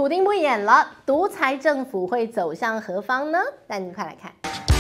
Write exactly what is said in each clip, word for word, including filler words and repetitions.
普丁不演了，独裁政府会走向何方呢？带你们快来看。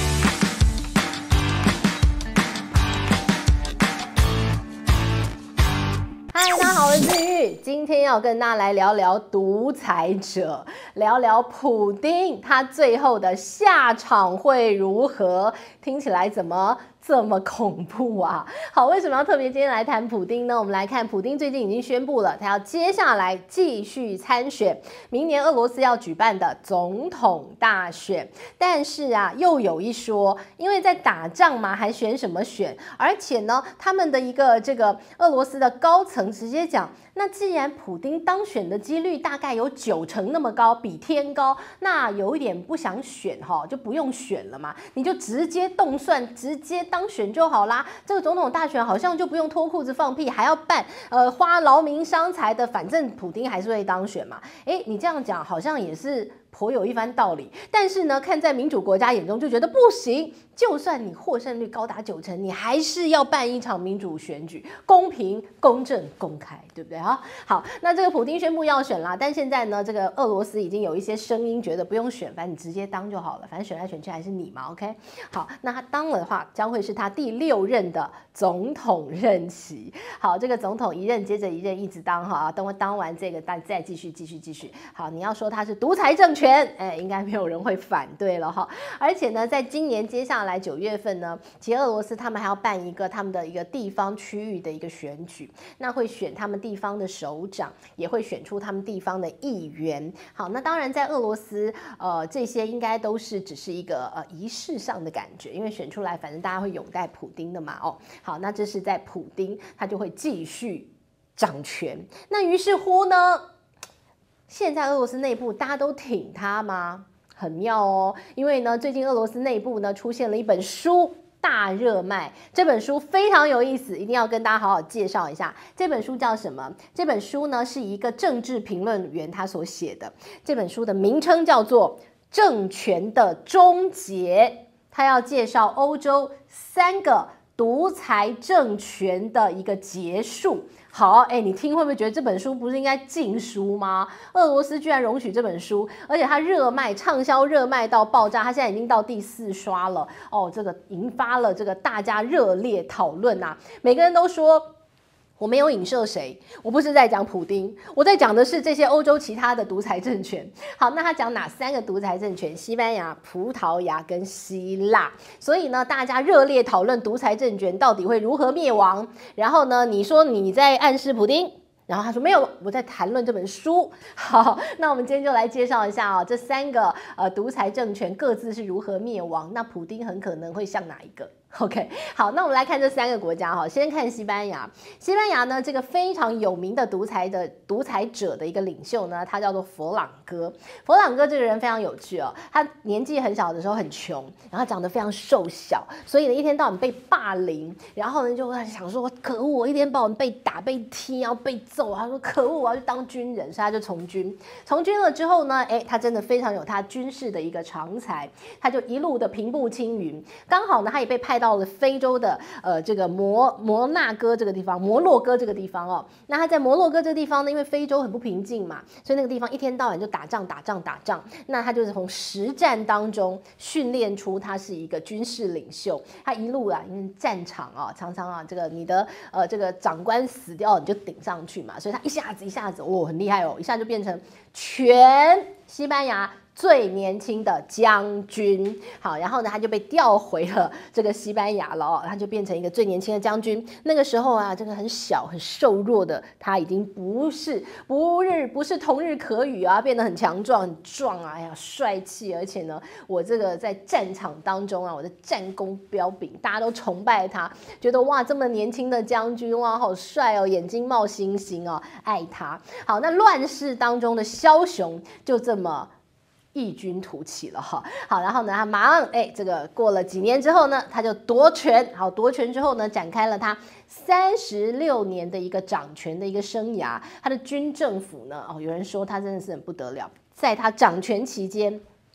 嗨，大家好，我是志玉，今天要跟大家来聊聊独裁者，聊聊普丁，他最后的下场会如何？听起来怎么这么恐怖啊？好，为什么要特别今天来谈普丁呢？我们来看，普丁最近已经宣布了，他要接下来继续参选明年俄罗斯要举办的总统大选。但是啊，又有一说，因为在打仗嘛，还选什么选？而且呢，他们的一个这个俄罗斯的高层直接讲，那既然普丁当选的几率大概有九成那么高，比天高，那有一点不想选哈，就不用选了嘛，你就直接动算，直接当选就好啦。这个总统大选好像就不用脱裤子放屁，还要办，呃，花劳民伤财的，反正普丁还是会当选嘛。哎，你这样讲好像也是颇有一番道理，但是呢，看在民主国家眼中就觉得不行。就算你获胜率高达九成，你还是要办一场民主选举，公平、公正、公开，对不对啊？好，那这个普丁宣布要选啦，但现在呢，这个俄罗斯已经有一些声音觉得不用选，反正你直接当就好了，反正选来选去还是你嘛 ，OK？ 好，那他当了的话，将会是他第六任的总统任期。好，这个总统一任接着一任一直当哈，等我当完这个，再再继续继续继续。好，你要说他是独裁政权，哎，应该没有人会反对了哈。而且呢，在今年接下来九月份呢，其实俄罗斯他们还要办一个他们的一个地方区域的一个选举，那会选他们地方的首长，也会选出他们地方的议员。好，那当然在俄罗斯，呃，这些应该都是只是一个呃仪式上的感觉，因为选出来，反正大家会拥戴普丁的嘛。哦，好，那这是在普丁，他就会继续掌权。那于是乎呢，现在俄罗斯内部大家都挺他吗？很妙哦，因为呢，最近俄罗斯内部呢出现了一本书大热卖，这本书非常有意思，一定要跟大家好好介绍一下。这本书叫什么？这本书呢是一个政治评论员他所写的，这本书的名称叫做《政权的终结》，他要介绍欧洲三个独裁政权的一个结束。好，哎，你听会不会觉得这本书不是应该禁书吗？俄罗斯居然容许这本书，而且它热卖，畅销热卖到爆炸，它现在已经到第四刷了。哦，这个引发了这个大家热烈讨论啊，每个人都说。我没有影射谁，我不是在讲普丁，我在讲的是这些欧洲其他的独裁政权。好，那他讲哪三个独裁政权？西班牙、葡萄牙跟希腊。所以呢，大家热烈讨论独裁政权到底会如何灭亡。然后呢，你说你在暗示普丁，然后他说没有，我在谈论这本书。好，那我们今天就来介绍一下啊、哦，这三个呃独裁政权各自是如何灭亡。那普丁很可能会像哪一个？OK， 好，那我们来看这三个国家哈。先看西班牙，西班牙呢，这个非常有名的独裁的独裁者的一个领袖呢，他叫做佛朗哥。佛朗哥这个人非常有趣哦，他年纪很小的时候很穷，然后长得非常瘦小，所以呢一天到晚被霸凌，然后呢就会想说，可恶，我一天到晚被打、被踢，然后被揍。他说可恶，我要去当军人，所以他就从军。从军了之后呢，哎，他真的非常有他军事的一个长才，他就一路的平步青云。刚好呢，他也被派到了非洲的呃这个摩摩纳哥这个地方，摩洛哥这个地方哦。那他在摩洛哥这个地方呢，因为非洲很不平静嘛，所以那个地方一天到晚就打仗打仗打仗。那他就是从实战当中训练出他是一个军事领袖。他一路啊，因为战场啊，常常啊这个你的呃这个长官死掉你就顶上去嘛，所以他一下子一下子哦很厉害哦，一下就变成全西班牙最年轻的将军。好，然后呢他就被调回了这个西班牙了哦，他就变成一个最年轻的将军。那个时候啊，这个很小很瘦弱的他已经不是不日不是同日可语啊，变得很强壮很壮啊，哎呀帅气，而且呢我这个在战场当中啊，我的战功彪炳，大家都崇拜他，觉得哇这么年轻的将军哇好帅哦，眼睛冒星星哦，爱他。好，那乱世当中的枭雄就这么异军突起了哈。好，然后呢，他马上哎，这个过了几年之后呢，他就夺权。好，夺权之后呢，展开了他三十六年的一个掌权的一个生涯。他的军政府呢，哦，有人说他真的是很不得了，在他掌权期间。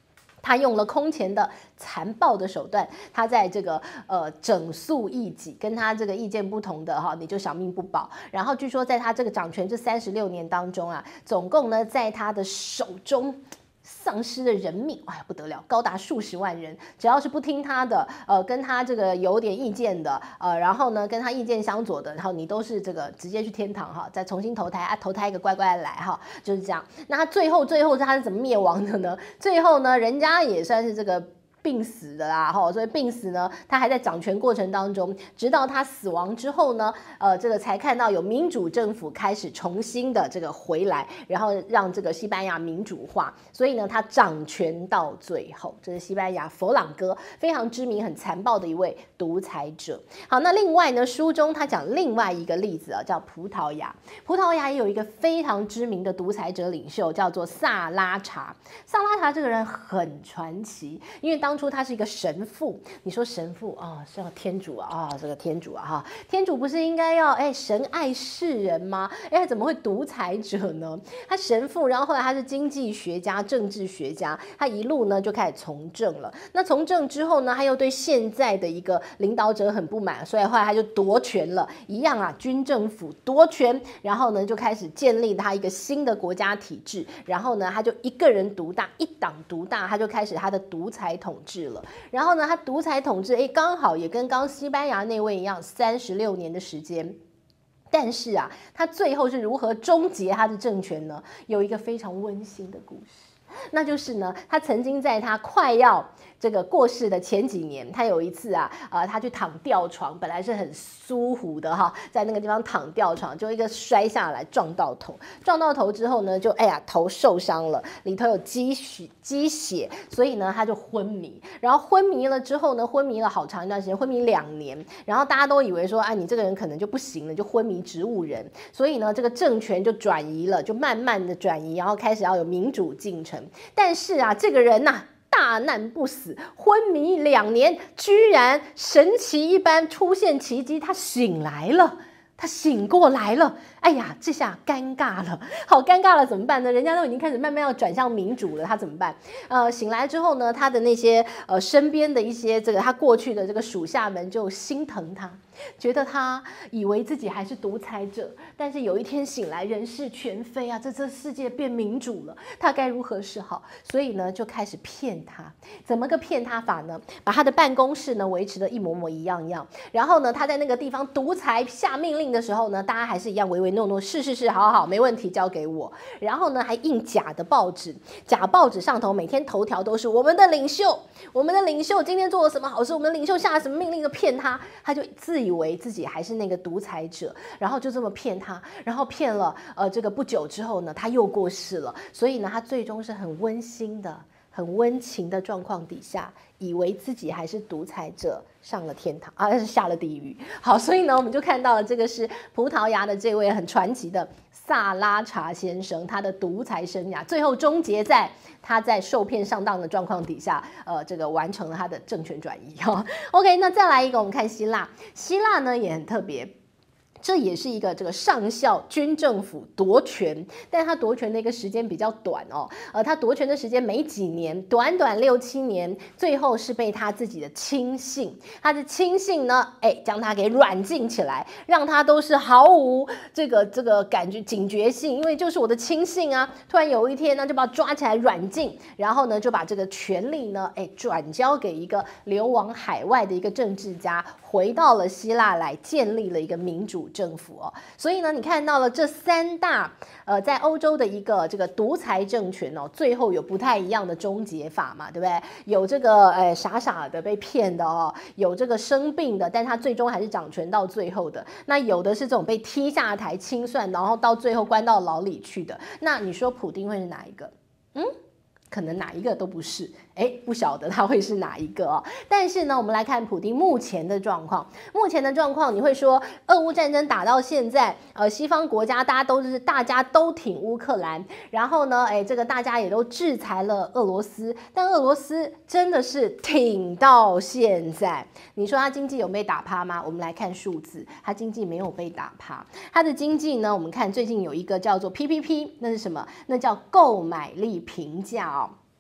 他用了空前的残暴的手段，他在这个呃整肃异己，跟他这个意见不同的哈，你就小命不保。然后据说在他这个掌权这三十六年当中啊，总共呢在他的手中丧失的人命，哎呀不得了，高达数十万人。只要是不听他的，呃，跟他这个有点意见的，呃，然后呢跟他意见相左的，然后你都是这个直接去天堂哈，再重新投胎啊，投胎一个乖乖来哈，就是这样。那他最后最后他是怎么灭亡的呢？最后呢，人家也算是这个病死的啦，哈，所以病死呢，他还在掌权过程当中，直到他死亡之后呢，呃，这个才看到有民主政府开始重新的这个回来，然后让这个西班牙民主化，所以呢，他掌权到最后，这是西班牙佛朗哥非常知名、很残暴的一位独裁者。好，那另外呢，书中他讲另外一个例子啊，叫葡萄牙，葡萄牙也有一个非常知名的独裁者领袖，叫做萨拉查。萨拉查这个人很传奇，因为当当初他是一个神父，你说神父啊，是要天主啊，啊这个天主啊哈，天主不是应该要哎神爱世人吗？哎，怎么会独裁者呢？他神父，然后后来他是经济学家、政治学家，他一路呢就开始从政了。那从政之后呢，他又对现在的一个领导者很不满，所以后来他就夺权了，一样啊，军政府夺权，然后呢就开始建立他一个新的国家体制，然后呢他就一个人独大，一党独大，他就开始他的独裁统治。了，然后呢，他独裁统治，哎，刚好也跟刚西班牙那位一样，三十六年的时间。但是啊，他最后是如何终结他的政权呢？有一个非常温馨的故事，那就是呢，他曾经在他快要这个过世的前几年，他有一次啊，呃，他去躺吊床，本来是很舒服的哈，在那个地方躺吊床，就一个摔下来撞到头，撞到头之后呢，就哎呀头受伤了，里头有积血积血，所以呢他就昏迷，然后昏迷了之后呢，昏迷了好长一段时间，昏迷两年，然后大家都以为说，哎，你这个人可能就不行了，就昏迷植物人，所以呢这个政权就转移了，就慢慢的转移，然后开始要有民主进程，但是啊这个人呐、啊。大难不死，昏迷两年，居然神奇一般出现奇迹，他醒来了。他醒过来了，哎呀，这下尴尬了，好尴尬了，怎么办呢？人家都已经开始慢慢要转向民主了，他怎么办？呃，醒来之后呢，他的那些呃身边的一些这个他过去的这个属下们就心疼他，觉得他以为自己还是独裁者，但是有一天醒来人事全非啊，这这世界变民主了，他该如何是好？所以呢，就开始骗他，怎么个骗他法呢？把他的办公室呢维持的一模模一样样，然后呢，他在那个地方独裁下命令的时候呢，大家还是一样唯唯诺诺，是是是，好好，没问题，交给我。然后呢，还印假的报纸，假报纸上头每天头条都是我们的领袖，我们的领袖今天做了什么好事，我们的领袖下了什么命令，就骗他，他就自以为自己还是那个独裁者，然后就这么骗他，然后骗了呃这个不久之后呢，他又过世了，所以呢，他最终是很温馨的。很温情的状况底下，以为自己还是独裁者，上了天堂啊，是下了地狱。好，所以呢，我们就看到了这个是葡萄牙的这位很传奇的萨拉查先生，他的独裁生涯最后终结在他在受骗上当的状况底下，呃，这个完成了他的政权转移。哈 ，OK， 那再来一个，我们看希腊，希腊呢也很特别。这也是一个这个上校军政府夺权，但他夺权的一个时间比较短哦，呃，他夺权的时间没几年，短短六七年，最后是被他自己的亲信，他的亲信呢，哎，将他给软禁起来，让他都是毫无这个这个感觉警觉性，因为就是我的亲信啊，突然有一天呢，就把他抓起来软禁，然后呢，就把这个权力呢，哎，转交给一个流亡海外的一个政治家，回到了希腊来建立了一个民主政府哦，所以呢，你看到了这三大呃，在欧洲的一个这个独裁政权哦，最后有不太一样的终结法嘛，对不对？有这个呃傻傻的被骗的哦，有这个生病的，但他最终还是掌权到最后的。那有的是这种被踢下台清算，然后到最后关到牢里去的。那你说普丁会是哪一个？嗯？可能哪一个都不是，哎，不晓得他会是哪一个哦。但是呢，我们来看普丁目前的状况。目前的状况，你会说，俄乌战争打到现在，呃，西方国家大家都是大家都挺乌克兰，然后呢，哎，这个大家也都制裁了俄罗斯，但俄罗斯真的是挺到现在。你说它经济有被打趴吗？我们来看数字，它经济没有被打趴。它的经济呢，我们看最近有一个叫做 P P P， 那是什么？那叫购买力评价哦。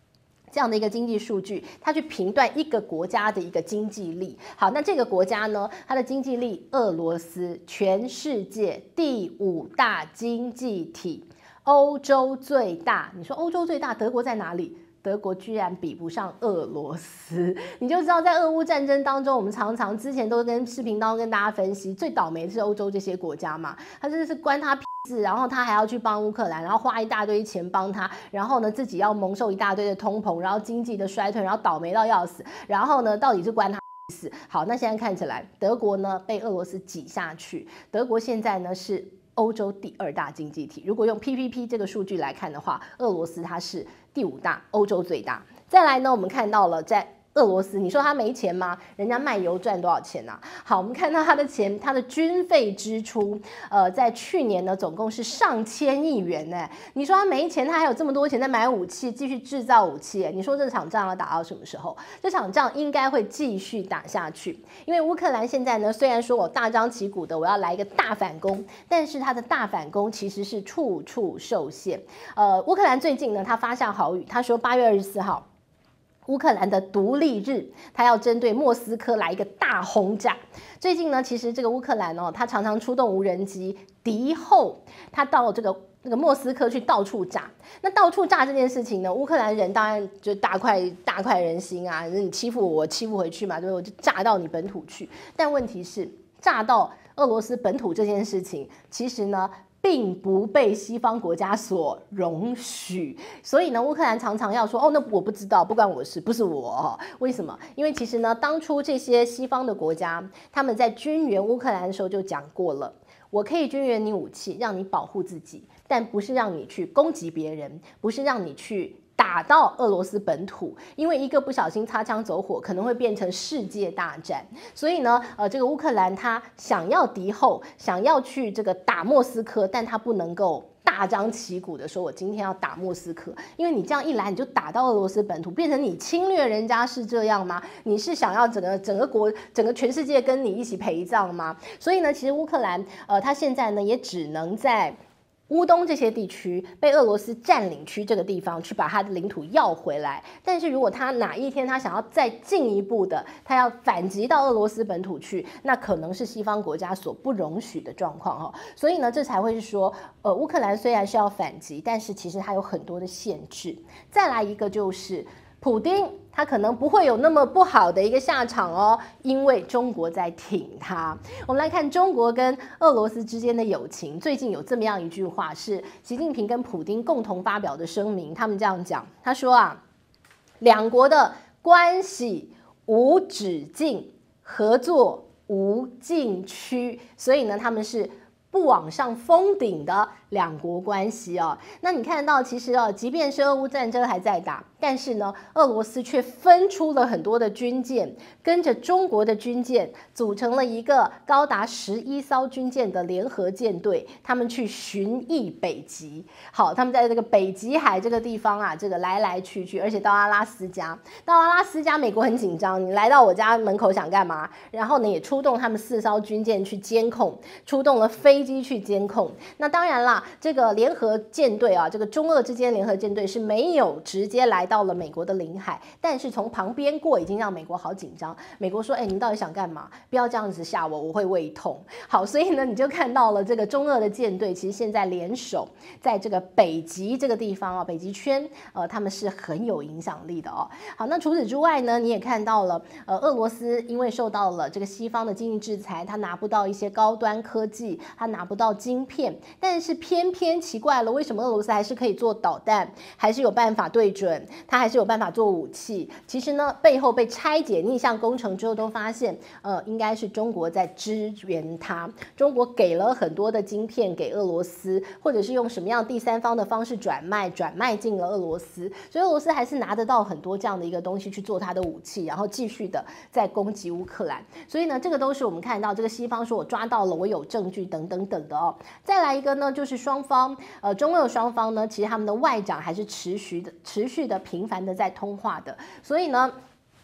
这样的一个经济数据，它去评断一个国家的一个经济力。好，那这个国家呢，它的经济力，俄罗斯全世界第五大经济体，欧洲最大。你说欧洲最大，德国在哪里？德国居然比不上俄罗斯，你就知道在俄乌战争当中，我们常常之前都跟视频当中跟大家分析，最倒霉的是欧洲这些国家嘛，他真的是关他屁事，然后他还要去帮乌克兰，然后花一大堆钱帮他，然后呢自己要蒙受一大堆的通膨，然后经济的衰退，然后倒霉到要死，然后呢到底是关他屁事？好，那现在看起来德国呢被俄罗斯挤下去，德国现在呢是欧洲第二大经济体，如果用 P P P 这个数据来看的话，俄罗斯它是第五大，欧洲最大。再来呢，我们看到了在俄罗斯，你说他没钱吗？人家卖油赚多少钱啊？好，我们看到他的钱，他的军费支出，呃，在去年呢，总共是上千亿元呢。你说他没钱，他还有这么多钱在买武器，继续制造武器。你说这场仗要打到什么时候？这场仗应该会继续打下去，因为乌克兰现在呢，虽然说我大张旗鼓的我要来一个大反攻，但是他的大反攻其实是处处受限。呃，乌克兰最近呢，他发下豪语，他说八月二十四号。乌克兰的独立日，他要针对莫斯科来一个大轰炸。最近呢，其实这个乌克兰哦，他常常出动无人机敌后，他到这个那个莫斯科去到处炸。那到处炸这件事情呢，乌克兰人当然就大快大快人心啊，你欺负我，我欺负回去嘛，对不对？我就炸到你本土去。但问题是，炸到俄罗斯本土这件事情，其实呢，并不被西方国家所容许，所以呢，乌克兰常常要说哦，那我不知道，不关我事，不是我哦。为什么？因为其实呢，当初这些西方的国家，他们在军援乌克兰的时候就讲过了，我可以军援你武器，让你保护自己，但不是让你去攻击别人，不是让你去打到俄罗斯本土，因为一个不小心擦枪走火，可能会变成世界大战。所以呢，呃，这个乌克兰他想要敌后，想要去这个打莫斯科，但他不能够大张旗鼓的说，我今天要打莫斯科，因为你这样一来，你就打到俄罗斯本土，变成你侵略人家，是这样吗？你是想要整个整个国、整个全世界跟你一起陪葬吗？所以呢，其实乌克兰，呃，他现在呢也只能在乌东这些地区被俄罗斯占领区这个地方去把它的领土要回来，但是如果他哪一天他想要再进一步的，他要反击到俄罗斯本土去，那可能是西方国家所不容许的状况哈。所以呢，这才会是说，呃，乌克兰虽然是要反击，但是其实它有很多的限制。再来一个就是普丁，他可能不会有那么不好的一个下场哦，因为中国在挺他。我们来看中国跟俄罗斯之间的友情，最近有这么样一句话，是习近平跟普丁共同发表的声明，他们这样讲，他说啊，两国的关系无止境，合作无禁区，所以呢，他们是不往上封顶的两国关系哦。那你看到，其实哦，即便是俄乌战争还在打，但是呢，俄罗斯却分出了很多的军舰，跟着中国的军舰组成了一个高达十一艘军舰的联合舰队，他们去巡弋北极。好，他们在这个北极海这个地方啊，这个来来去去，而且到阿拉斯加，到阿拉斯加，美国很紧张，你来到我家门口想干嘛？然后呢，也出动他们四艘军舰去监控，出动了飞机去监控。那当然啦，这个联合舰队啊，这个中俄之间联合舰队是没有直接来到了美国的领海，但是从旁边过，已经让美国好紧张。美国说：“哎，你们到底想干嘛？不要这样子吓我，我会胃痛。”好，所以呢，你就看到了这个中俄的舰队，其实现在联手在这个北极这个地方啊，北极圈，呃，他们是很有影响力的哦。好，那除此之外呢，你也看到了，呃，俄罗斯因为受到了这个西方的经济制裁，它拿不到一些高端科技，它拿不到晶片，但是偏偏奇怪了，为什么俄罗斯还是可以做导弹，还是有办法对准，它还是有办法做武器？其实呢，背后被拆解逆向工程之后，都发现，呃，应该是中国在支援它。中国给了很多的晶片给俄罗斯，或者是用什么样第三方的方式转卖，转卖进了俄罗斯，所以俄罗斯还是拿得到很多这样的一个东西去做它的武器，然后继续的在攻击乌克兰。所以呢，这个都是我们看到这个西方说我抓到了，我有证据等等等的哦。再来一个呢，就是双方，呃，中俄双方呢，其实他们的外长还是持续的、持续的、频繁的在通话的。所以呢，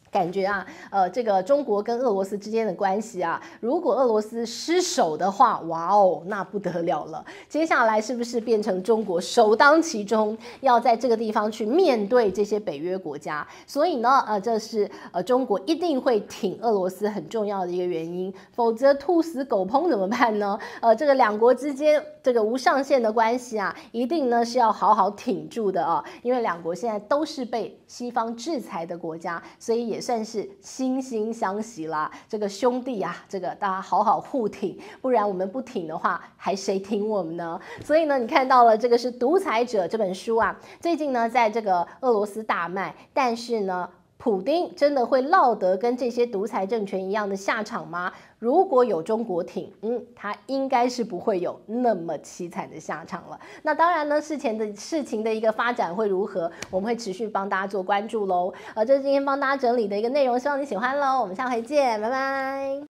感觉啊，呃，这个中国跟俄罗斯之间的关系啊，如果俄罗斯失守的话，哇哦，那不得了了。接下来是不是变成中国首当其冲，要在这个地方去面对这些北约国家？所以呢，呃，这是呃中国一定会挺俄罗斯很重要的一个原因，否则兔死狗烹怎么办呢？呃，这个两国之间这个无上限的关系啊，一定呢是要好好挺住的啊，因为两国现在都是被西方制裁的国家，所以也算是惺惺相惜啦。这个兄弟啊，这个大家好好互挺，不然我们不挺的话，还谁挺我们呢？所以呢，你看到了这个是《独裁者》这本书啊，最近呢在这个俄罗斯大卖，但是呢，普丁真的会落得跟这些独裁政权一样的下场吗？如果有中国挺，嗯，他应该是不会有那么凄惨的下场了。那当然呢，事前的事情的一个发展会如何，我们会持续帮大家做关注喽。呃，这是今天帮大家整理的一个内容，希望你喜欢喽。我们下回见，拜拜。